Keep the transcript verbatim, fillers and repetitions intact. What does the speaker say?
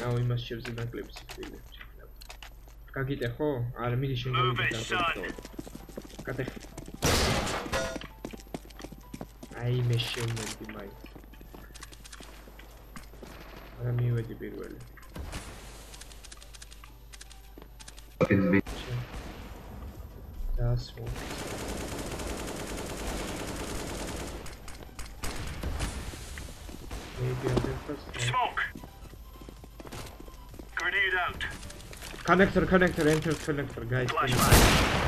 აუ იმას შევზი ნაკლებს იქნება. გაგიტე ხო? არა, მიდი შენ გამიგე. კატე. აი მე შევმოდი მაი. არა მივედი პირველი. Fucking bitch. That's one. Maybe I'll get first. Smoke. Grenade out. Connector, connector, enter connector, guys. Flashbang.